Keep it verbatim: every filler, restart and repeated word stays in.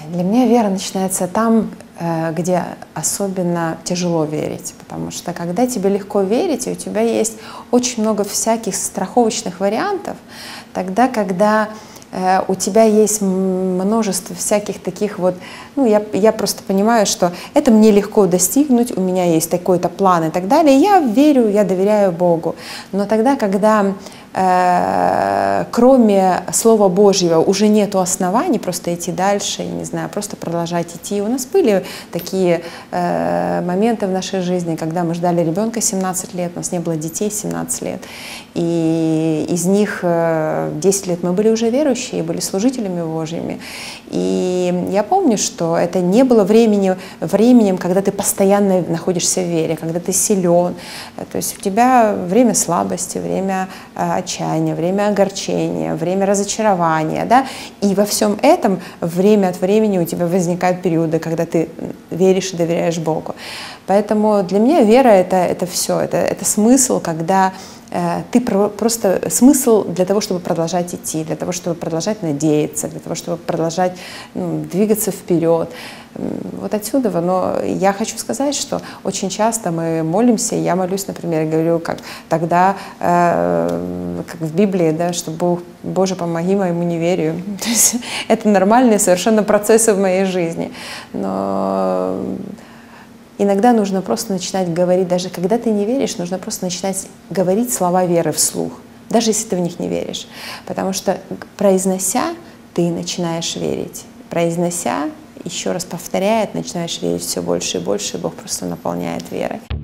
Для меня вера начинается там, где особенно тяжело верить, потому что когда тебе легко верить, и у тебя есть очень много всяких страховочных вариантов, тогда, когда у тебя есть множество всяких таких вот, ну, я, я просто понимаю, что это мне легко достигнуть, у меня есть такой-то план и так далее, я верю, я доверяю Богу. Но тогда, когда э, кроме Слова Божьего уже нету оснований просто идти дальше, я не знаю, просто продолжать идти. У нас были такие э, моменты в нашей жизни, когда мы ждали ребенка семнадцать лет, у нас не было детей семнадцать лет, и из них десять лет мы были уже верующие, были служителями Божьими. И я помню, что это не было времени, временем, когда ты постоянно находишься в вере, когда ты силен. То есть у тебя время слабости, время отчаяния, время огорчения, время разочарования. Да? И во всем этом время от времени у тебя возникают периоды, когда ты веришь и доверяешь Богу. Поэтому для меня вера — это, это все, это, это смысл, когда ты просто смысл для того, чтобы продолжать идти, для того, чтобы продолжать надеяться, для того, чтобы продолжать ну, двигаться вперед. Вот отсюда. Но я хочу сказать, что очень часто мы молимся, я молюсь, например, и говорю, как тогда, э, как в Библии, да, что Бог, Боже, помоги моему неверию. То есть это нормальные совершенно процессы в моей жизни. Но иногда нужно просто начинать говорить, даже когда ты не веришь, нужно просто начинать говорить слова веры вслух, даже если ты в них не веришь. Потому что, произнося, ты начинаешь верить. Произнося, еще раз повторяя, начинаешь верить все больше и больше, и Бог просто наполняет верой.